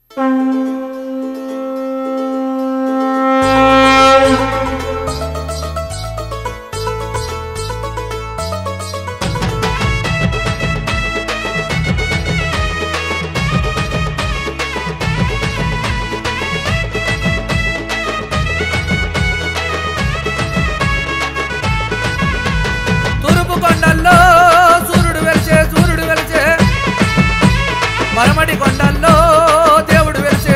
మరమడి కొండల్లో దేవుడు వెలిసే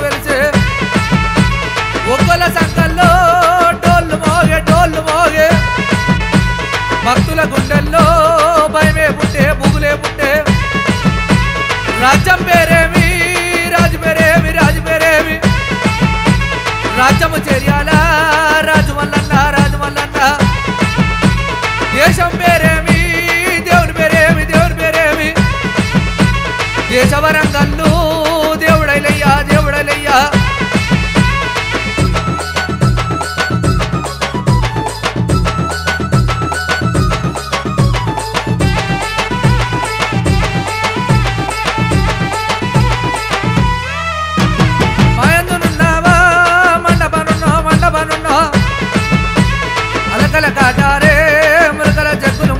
ఒక్కల సంకల్లో డోళ్ళు మోగే భక్తుల గుండెల్లో భయమే పుట్టే బుగులే పుట్టే రాజ్యం పేరేమి రాజు పేరేమి రాజ్యము చేర్యాల రాజు మల్లన్న దేశం పేరేమి దేవుని పేరేమి దేశవరంగల్లు దేవుడైలయ్యా మాయందునున్నావా మండపనున్నా అలకల కాటారే ములకల జగ్గులు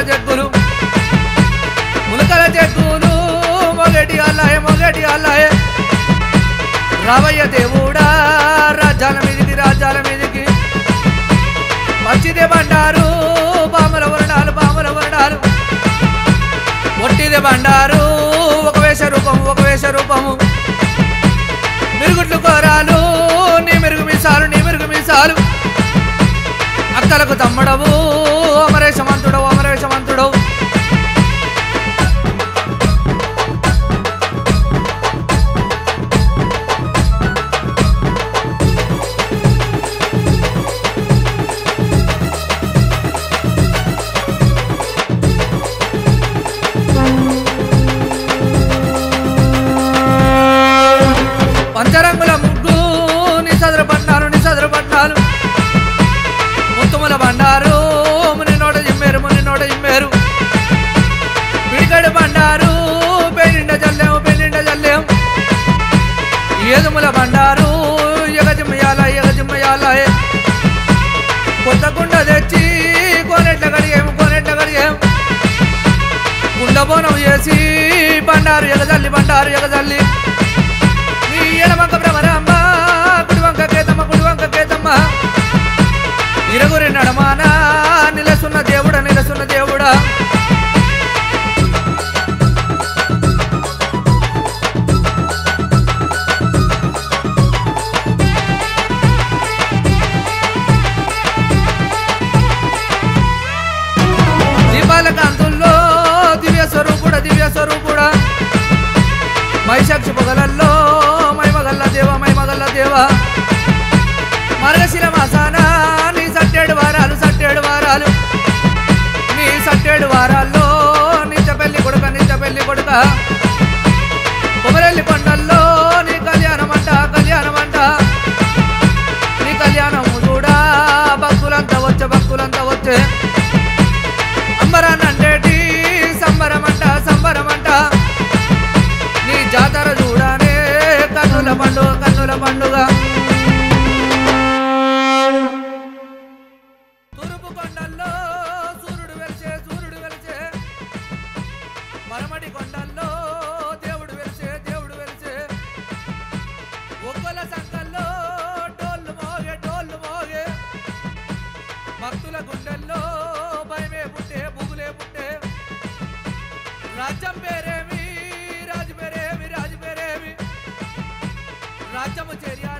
మొగటి అల్లాయే రావయ్య దేవుడా రాజ్యాల మీదికి పచ్చిదే బండారు పాముల వరణాలు ఒట్టిదే బండారు ఒక వేష రూపము మిరుగుట్లు కోరాలు నీ మిరుగు మీసాలు అక్కలకు తమ్మడవు అమరేశమంతుడవు పంచరంగుల ముగ్గు నీ సదరపట్నాలు ముత్తుముల బండారు ముని నోట జిమ్మేరు పిడికడి బండారు పెళ్ళిండ జల్లేం ఏదుముల బండారు ఎగజిమ్మయాల కొత్త కుండ తెచ్చి కోనెట్ల కడిగేం కుండ బోనం చేసి బండారు ఎగజల్లి ఎడమంక భ్రమరాంబ కుడివంక కేతమ్మ ఇరుగురి నడమాన నిలసున్న దేవుడా దీపాల కాంతుల్లో దివ్య స్వరూపుడా మైసాక్షి పొగలల్లో మైమగల్ల దేవ మరగశిర మాసాన నీ సట్టేడు వారాలు నీ సట్టేడు వారాల్లో నిత్య పెళ్లి కొడుక కొమరెల్లి కొండల్లో నీ కళ్యాణమంట నీ కళ్యాణము చూడా భక్తులంతా వచ్చే అంబరాన్నంటేటి సంబరమంట నీ జాతర చూడానే కన్నుల పండుగ తూర్పు కొండల్లో సూర్యుడు వెలిసే మరమడి కొండల్లో దేవుడు వెలిసే ఒక్కల సంకల్లో డోళ్ళు మోగే భక్తుల గుండెల్లో భయమే పుట్టే బుగులే పుట్టే రాజ్యం పేరేమి రాజు పేరేమి రాజ్యము చేర్యాల